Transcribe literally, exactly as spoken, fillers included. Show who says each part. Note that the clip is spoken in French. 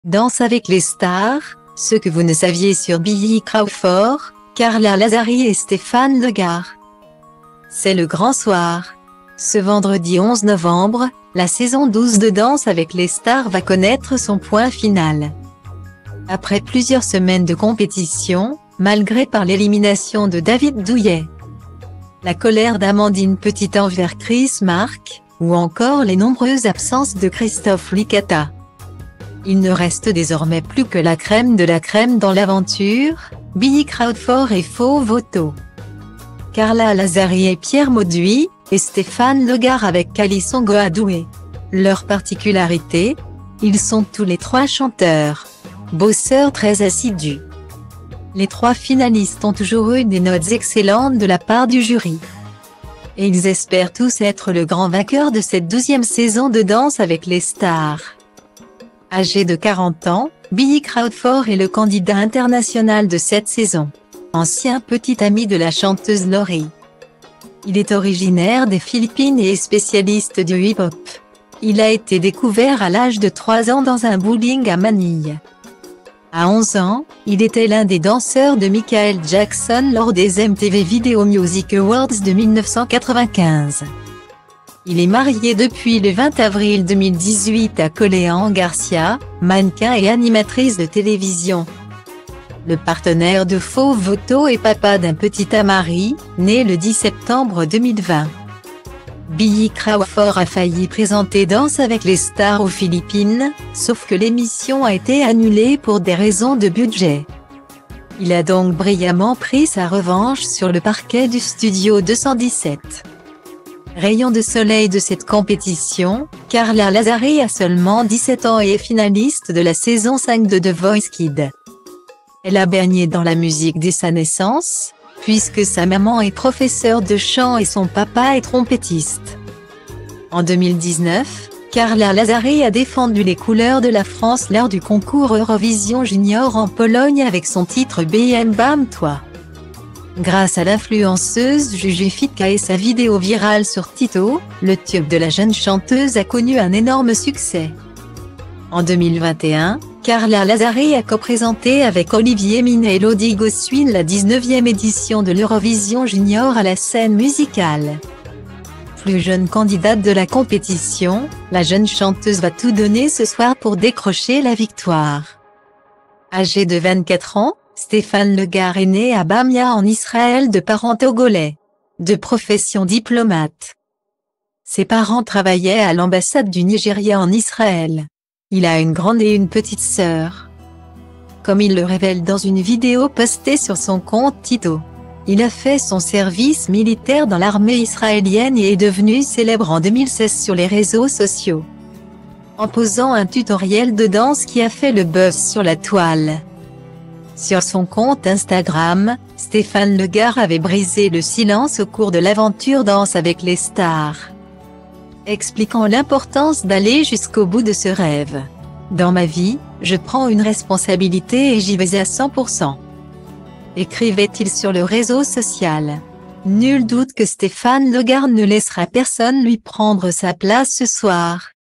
Speaker 1: Danse avec les stars, ce que vous ne saviez sur Billy Crawford, Carla Lazzari et Stéphane Legard. C'est le grand soir. Ce vendredi onze novembre, la saison douze de Danse avec les stars va connaître son point final. Après plusieurs semaines de compétition, malgré par l'élimination de David Douillet, la colère d'Amandine Petit envers Chris Marques, ou encore les nombreuses absences de Christophe Licata, il ne reste désormais plus que la crème de la crème dans l'aventure, Billy Crawford et Faux Voto. Carla Lazzari et Pierre Mauduit, et Stéphane Legard avec Calisson Goadoué. Leur particularité, ils sont tous les trois chanteurs, bosseurs très assidus. Les trois finalistes ont toujours eu des notes excellentes de la part du jury. Et ils espèrent tous être le grand vainqueur de cette douzième saison de Danse avec les stars. Âgé de quarante ans, Billy Crawford est le candidat international de cette saison. Ancien petit ami de la chanteuse Laurie. Il est originaire des Philippines et est spécialiste du hip-hop. Il a été découvert à l'âge de trois ans dans un bowling à Manille. À onze ans, il était l'un des danseurs de Michael Jackson lors des M T V Video Music Awards de mille neuf cent quatre-vingt-quinze. Il est marié depuis le vingt avril deux mille dix-huit à Coléan Garcia, mannequin et animatrice de télévision. Le partenaire de Faux Voto est papa d'un petit Amari, né le dix septembre deux mille vingt. Billy Crawford a failli présenter Danse avec les stars aux Philippines, sauf que l'émission a été annulée pour des raisons de budget. Il a donc brillamment pris sa revanche sur le parquet du studio deux cent dix-sept. Rayon de soleil de cette compétition, Carla Lazzari a seulement dix-sept ans et est finaliste de la saison cinq de The Voice Kids. Elle a baigné dans la musique dès sa naissance, puisque sa maman est professeure de chant et son papa est trompettiste. En deux mille dix-neuf, Carla Lazzari a défendu les couleurs de la France lors du concours Eurovision Junior en Pologne avec son titre Bam Bam Toi. Grâce à l'influenceuse Juju Fitka et sa vidéo virale sur Tito, le tube de la jeune chanteuse a connu un énorme succès. En deux mille vingt et un, Carla Lazzari a co-présenté avec Olivier Mine et Elodie Gossuin la dix-neuvième édition de l'Eurovision Junior à la scène musicale. Plus jeune candidate de la compétition, la jeune chanteuse va tout donner ce soir pour décrocher la victoire. Âgé de vingt-quatre ans, Stéphane Legard est né à Bamia en Israël de parents togolais. De profession diplomate. Ses parents travaillaient à l'ambassade du Nigeria en Israël. Il a une grande et une petite sœur. Comme il le révèle dans une vidéo postée sur son compte Tito, il a fait son service militaire dans l'armée israélienne et est devenu célèbre en deux mille seize sur les réseaux sociaux, en posant un tutoriel de danse qui a fait le buzz sur la toile. Sur son compte Instagram, Stéphane Legard avait brisé le silence au cours de l'aventure Danse avec les stars, expliquant l'importance d'aller jusqu'au bout de ce rêve. Dans ma vie, je prends une responsabilité et j'y vais à cent pour cent. Écrivait-il sur le réseau social. Nul doute que Stéphane Legard ne laissera personne lui prendre sa place ce soir.